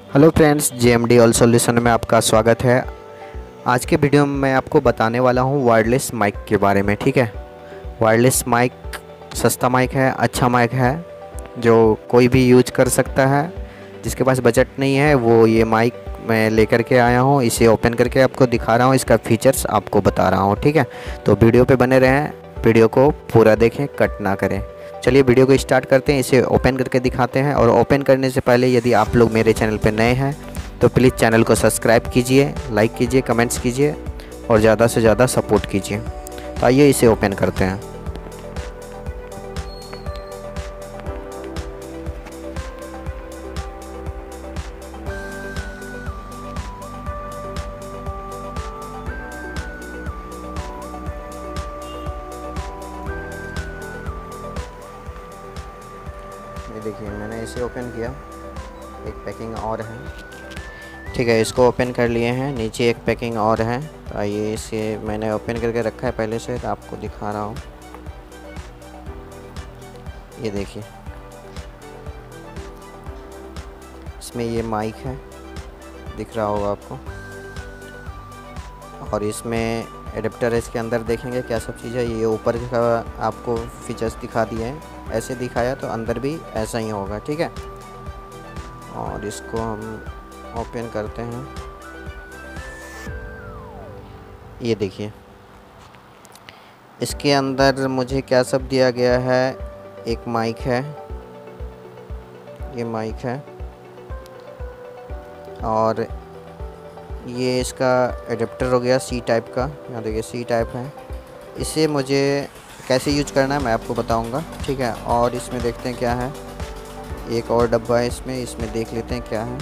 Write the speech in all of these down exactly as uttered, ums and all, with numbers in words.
Hello friends, J M D all solution में आपका स्वागत है। आज के वीडियो में मैं आपको बताने वाला हूँ वायरलेस माइक के बारे में। ठीक है, वायरलेस माइक सस्ता माइक है, अच्छा माइक है जो कोई भी यूज कर सकता है। जिसके पास बजट नहीं है वो ये माइक मैं लेकर के आया हूँ, इसे ओपन करके आपको दिखा रहा हूँ, इसका फीचर्स आपको बता रहा हूँ। ठीक है, तो वीडियो पे बने रहें, वीडियो को पूरा देखें, कट ना करें। चलिए वीडियो को स्टार्ट करते हैं, इसे ओपन करके दिखाते हैं। और ओपन करने से पहले यदि आप लोग मेरे चैनल पर नए हैं तो प्लीज़ चैनल को सब्सक्राइब कीजिए, लाइक कीजिए, कमेंट्स कीजिए और ज़्यादा से ज़्यादा सपोर्ट कीजिए। तो आइए इसे ओपन करते हैं। ये देखिए, मैंने इसे ओपन किया, एक पैकिंग और है। ठीक है, इसको ओपन कर लिए हैं, नीचे एक पैकिंग और है। तो आइए इसे मैंने ओपन करके रखा है पहले से, तो आपको दिखा रहा हूँ। ये देखिए, इसमें ये माइक है, दिख रहा होगा आपको। और इसमें एडेप्टर है, इसके अंदर देखेंगे क्या सब चीज़ है। ये ऊपर का आपको फीचर्स दिखा दिए हैं, ऐसे दिखाया तो अंदर भी ऐसा ही होगा। ठीक है, और इसको हम ओपन करते हैं। ये देखिए, इसके अंदर मुझे क्या सब दिया गया है। एक माइक है, ये माइक है, और ये इसका एडेप्टर हो गया सी टाइप का। यहाँ देखिए सी टाइप है। इसे मुझे कैसे यूज करना है मैं आपको बताऊंगा। ठीक है, और इसमें देखते हैं क्या है। एक और डब्बा है इसमें, इसमें देख लेते हैं क्या है।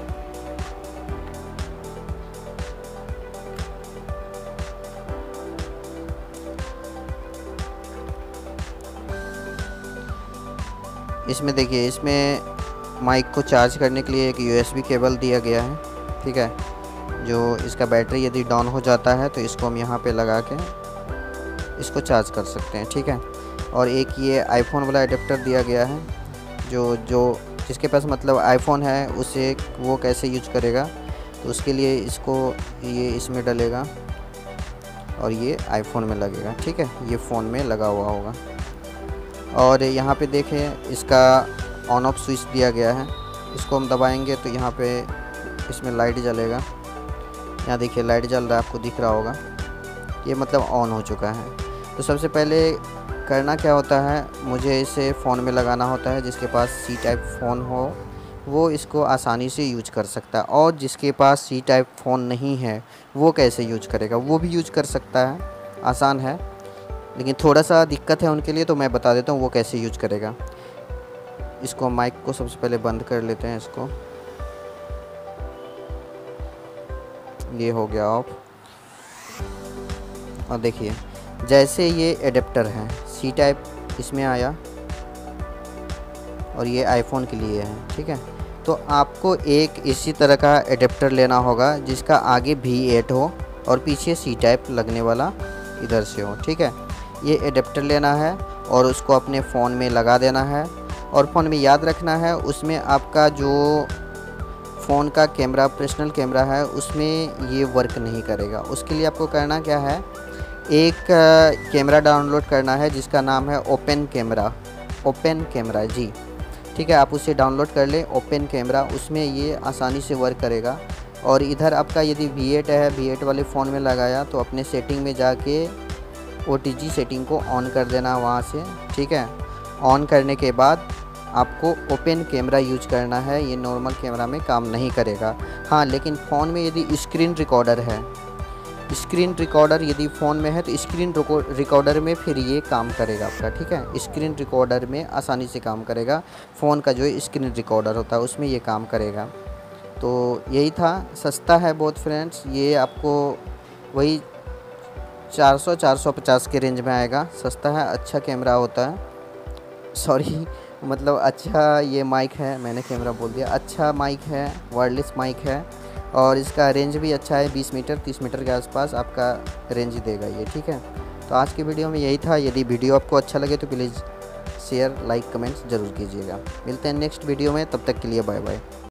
इसमें देखिए, इसमें माइक को चार्ज करने के लिए एक यू एस बी केबल दिया गया है। ठीक है, जो इसका बैटरी यदि डाउन हो जाता है तो इसको हम यहाँ पे लगा के इसको चार्ज कर सकते हैं। ठीक है, और एक ये आईफोन वाला एडेप्टर दिया गया है, जो जो जिसके पास मतलब आईफोन है उसे वो कैसे यूज करेगा, तो उसके लिए इसको ये इसमें डलेगा और ये आईफोन में लगेगा। ठीक है, ये फ़ोन में लगा हुआ होगा। और यहाँ पे देखें, इसका ऑन ऑफ स्विच दिया गया है। इसको हम दबाएंगे तो यहाँ पे इसमें लाइट जलेगा। यहाँ देखिए लाइट जल रहा है, आपको दिख रहा होगा। ये मतलब ऑन हो चुका है। तो सबसे पहले करना क्या होता है, मुझे इसे फ़ोन में लगाना होता है। जिसके पास सी टाइप फ़ोन हो वो इसको आसानी से यूज कर सकता है, और जिसके पास सी टाइप फ़ोन नहीं है वो कैसे यूज करेगा, वो भी यूज कर सकता है। आसान है, लेकिन थोड़ा सा दिक्कत है उनके लिए, तो मैं बता देता हूँ वो कैसे यूज करेगा। इसको माइक को सबसे पहले बंद कर लेते हैं। इसको ये हो गया ऑफ। और देखिए, जैसे ये एडेप्टर है सी टाइप इसमें आया, और ये आईफोन के लिए है। ठीक है, तो आपको एक इसी तरह का एडेप्टर लेना होगा जिसका आगे वी एट हो और पीछे सी टाइप लगने वाला इधर से हो। ठीक है, ये एडेप्टर लेना है और उसको अपने फ़ोन में लगा देना है। और फ़ोन में याद रखना है, उसमें आपका जो फ़ोन का कैमरा, पर्सनल कैमरा है, उसमें ये वर्क नहीं करेगा। उसके लिए आपको करना क्या है, एक कैमरा डाउनलोड करना है जिसका नाम है open camera. Open camera ji, ठीक है, आप उसे डाउनलोड कर लें, ओपन कैमरा। उसमें ये आसानी से वर्क करेगा। और इधर आपका यदि वी एट है, वी एट वाले फ़ोन में लगाया तो अपने सेटिंग में जाके ओ टी जी सेटिंग को ऑन कर देना वहाँ से। ठीक है, ऑन करने के बाद आपको ओपन कैमरा यूज करना है। ये नॉर्मल कैमरा में काम नहीं करेगा। हाँ, लेकिन फ़ोन में यदि स्क्रीन रिकॉर्डर है, स्क्रीन रिकॉर्डर यदि फ़ोन में है तो स्क्रीन रिकॉर्डर में फिर ये काम करेगा आपका। ठीक है, स्क्रीन रिकॉर्डर में आसानी से काम करेगा। फ़ोन का जो स्क्रीन रिकॉर्डर होता है उसमें ये काम करेगा। तो यही था, सस्ता है बहुत फ्रेंड्स। ये आपको वही चार सौ चार सौ पचास के रेंज में आएगा। सस्ता है, अच्छा कैमरा होता है। सॉरी, मतलब अच्छा ये माइक है, मैंने कैमरा बोल दिया। अच्छा माइक है, वायरलेस माइक है, और इसका रेंज भी अच्छा है। बीस मीटर तीस मीटर के आसपास आपका रेंज देगा ये। ठीक है, तो आज की वीडियो में यही था। यदि वीडियो आपको अच्छा लगे तो प्लीज़ शेयर, लाइक, कमेंट्स ज़रूर कीजिएगा। मिलते हैं नेक्स्ट वीडियो में, तब तक के लिए बाय बाय।